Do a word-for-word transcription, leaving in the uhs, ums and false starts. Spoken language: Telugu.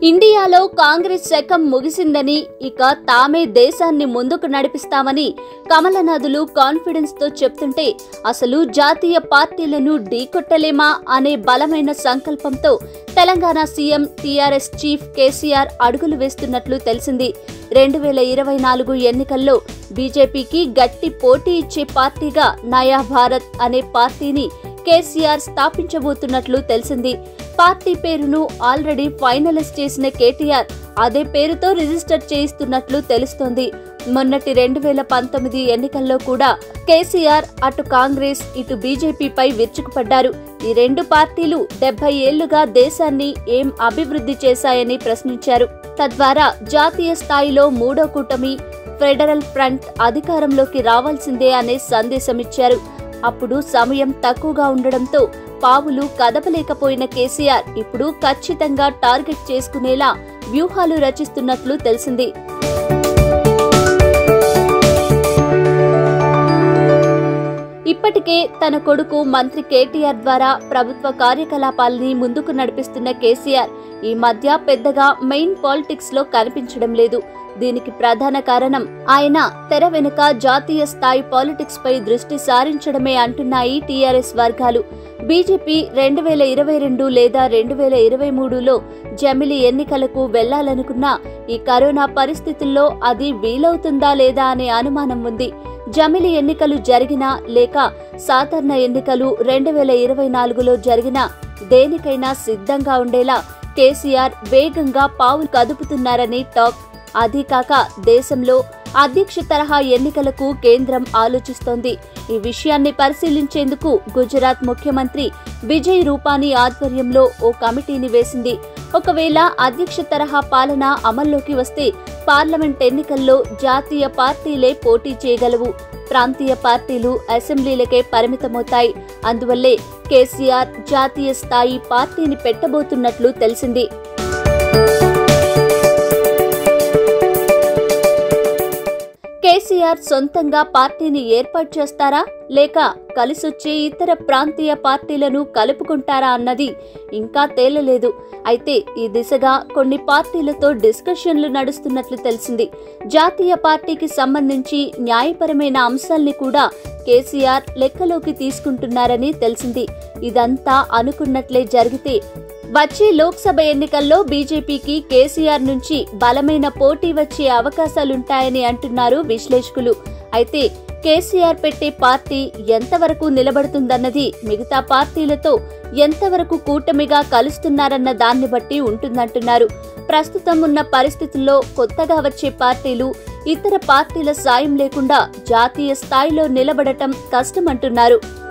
ఇండియాలో కాంగ్రెస్ శకం ముగిసిందని, ఇక తామే దేశాన్ని ముందుకు నడిపిస్తామని కమలనాథులు కాన్ఫిడెన్స్ తో చెప్తుంటే అసలు జాతీయ పార్టీలను ఢీకొట్టలేమా అనే బలమైన సంకల్పంతో Telangana CM TRS chief KCR అడుగులు వేస్తున్నట్లు తెలిసింది. రెండు వేల ఇరవై నాలుగు ఎన్నికల్లో బీజేపీకి గట్టి పోటీ ఇచ్చే పార్టీగా నయా భారత్ అనే పార్టీని కేసీఆర్ స్థాపించబోతున్నట్లు తెలిసింది. పార్టీ పేరును ఆల్రెడీ ఫైనలైజ్ చేసిన కేటీఆర్ అదే పేరుతో రిజిస్టర్ చేయిస్తున్నట్లు తెలుస్తోంది. మొన్నటి రెండు వేల పంతొమ్మిది ఎన్నికల్లో కూడా కేసీఆర్ అటు కాంగ్రెస్ ఇటు బీజేపీపై విరుచుకుపడ్డారు. ఈ రెండు పార్టీలు డెబ్బై ఏళ్లుగా దేశాన్ని ఏం అభివృద్ధి చేశాయని ప్రశ్నించారు. తద్వారా జాతీయ స్థాయిలో మూడో కూటమి ఫెడరల్ ఫ్రంట్ అధికారంలోకి రావాల్సిందే అనే సందేశమిచ్చారు. అప్పుడు సమయం తక్కువగా ఉండడంతో పావులు కదపలేకపోయిన కేసీఆర్ ఇప్పుడు ఖచ్చితంగా టార్గెట్ చేసుకునేలా వ్యూహాలు రచిస్తున్నట్లు తెలిసింది. ఇప్పటికే తన కొడుకు మంత్రి కేటీఆర్ ద్వారా ప్రభుత్వ కార్యకలాపాలని ముందుకు నడిపిస్తున్న కేసీఆర్ ఈ మధ్య పెద్దగా మెయిన్ పాలిటిక్స్ లో కనిపించడం లేదు. దీనికి ప్రధాన కారణం ఆయన తెర వెనుక జాతీయ స్థాయి పాలిటిక్స్ పై దృష్టి సారించడమే అంటున్నాయి టీఆర్ఎస్ వర్గాలు. బీజేపీ రెండు వేల ఇరవై రెండు లేదా రెండు వేల ఇరవై మూడులో జమిలి ఎన్నికలకు వెళ్లాలనుకున్నా ఈ కరోనా పరిస్థితుల్లో అది వీలవుతుందా లేదా అనే అనుమానం ఉంది. జమిలి ఎన్నికలు జరిగినా లేక సాధారణ ఎన్నికలు రెండు వేల ఇరవై నాలుగులో జరిగినా దేనికైనా సిద్ధంగా ఉండేలా కేసీఆర్ వేగంగా పావులు కదుపుతున్నారని టాక్. అదీ కాక దేశంలో అధ్యక్ష తరహా ఎన్నికలకు కేంద్రం ఆలోచిస్తోంది. ఈ విషయాన్ని పరిశీలించేందుకు గుజరాత్ ముఖ్యమంత్రి విజయ్ రూపానీ ఆధ్వర్యంలో ఓ కమిటీని వేసింది. ఒకవేళ అధ్యక్ష తరహా పాలన అమల్లోకి వస్తే పార్లమెంట్ ఎన్నికల్లో జాతీయ పార్టీలే పోటీ చేయగలవు. ప్రాంతీయ పార్టీలు అసెంబ్లీలకే పరిమితమవుతాయి. అందువల్లే కేసీఆర్ జాతీయ స్థాయి పార్టీని పెట్టబోతున్నట్లు తెలిసింది. కేసీఆర్ సొంతంగా పార్టీని ఏర్పాటు చేస్తారా లేక కలిసొచ్చే ఇతర ప్రాంతీయ పార్టీలను కలుపుకుంటారా అన్నది ఇంకా తేలలేదు. అయితే ఈ దిశగా కొన్ని పార్టీలతో డిస్కషన్లు నడుస్తున్నట్లు తెలిసింది. జాతీయ పార్టీకి సంబంధించి న్యాయపరమైన అంశాల్ని కూడా కేసీఆర్ లెక్కలోకి తీసుకుంటున్నారని తెలిసింది. ఇదంతా అనుకున్నట్లే జరిగితే వచ్చే లోక్సభ ఎన్నికల్లో బీజేపీకి కేసీఆర్ నుంచి బలమైన పోటీ వచ్చే అవకాశాలుంటాయని అంటున్నారు విశ్లేషకులు. అయితే కేసీఆర్ పెట్టే పార్టీ ఎంతవరకు నిలబడుతుందన్నది మిగతా పార్టీలతో ఎంతవరకు కూటమిగా కలుస్తున్నారన్న దాన్ని బట్టి ఉంటుందంటున్నారు. ప్రస్తుతం ఉన్న పరిస్థితుల్లో కొత్తగా వచ్చే పార్టీలు ఇతర పార్టీల సాయం లేకుండా జాతీయ స్థాయిలో నిలబడటం కష్టమంటున్నారు.